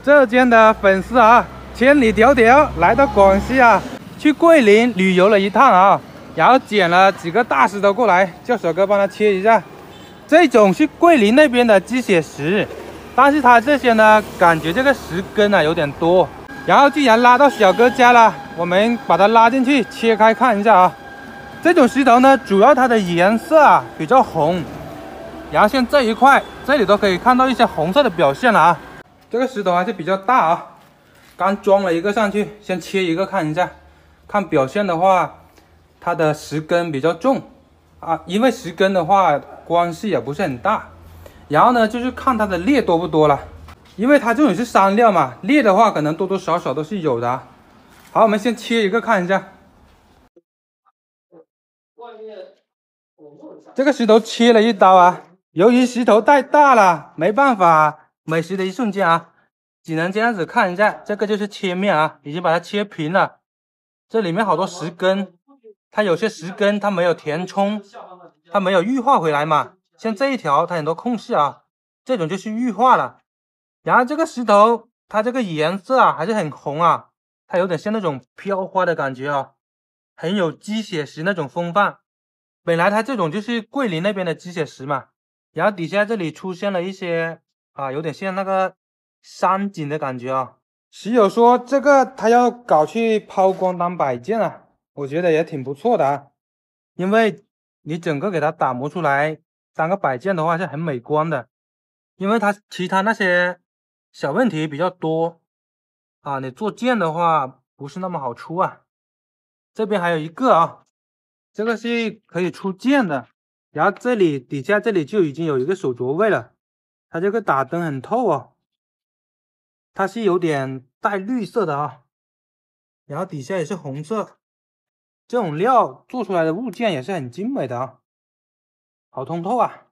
浙江的粉丝啊，千里迢迢来到广西啊，去桂林旅游了一趟啊，然后捡了几个大石头过来，叫小哥帮他切一下。这种是桂林那边的鸡血石，但是它这些呢，感觉这个石根啊有点多。然后既然拉到小哥家了，我们把它拉进去切开看一下啊。这种石头呢，主要它的颜色啊比较红，然后像这一块，这里都可以看到一些红色的表现了啊。这个石头还是比较大啊，刚装了一个上去，先切一个看一下。看表现的话，它的石根比较重啊，因为石根的话关系也不是很大。然后呢，就是看它的裂多不多了，因为它这种是山料嘛，裂的话可能多多少少都是有的啊。好，我们先切一个看一下。这个石头切了一刀啊，由于石头太大了，没办法美食的一瞬间啊，只能这样子看一下。这个就是切面啊，已经把它切平了。这里面好多石根，它有些石根它没有填充，它没有玉化回来嘛。像这一条它很多空隙啊，这种就是玉化了。然后这个石头它这个颜色啊还是很红啊，它有点像那种飘花的感觉啊，很有鸡血石那种风范。本来它这种就是桂林那边的鸡血石嘛，然后底下这里出现了一些啊，有点像那个山景的感觉啊。室友说这个他要搞去抛光当摆件啊，我觉得也挺不错的啊，因为你整个给它打磨出来当个摆件的话是很美观的，因为它其他那些小问题比较多啊，你做件的话不是那么好出啊。这边还有一个啊，这个是可以出件的，然后这里底下这里就已经有一个手镯位了，它这个打灯很透哦，它是有点带绿色的啊，然后底下也是红色，这种料做出来的物件也是很精美的啊，好通透啊。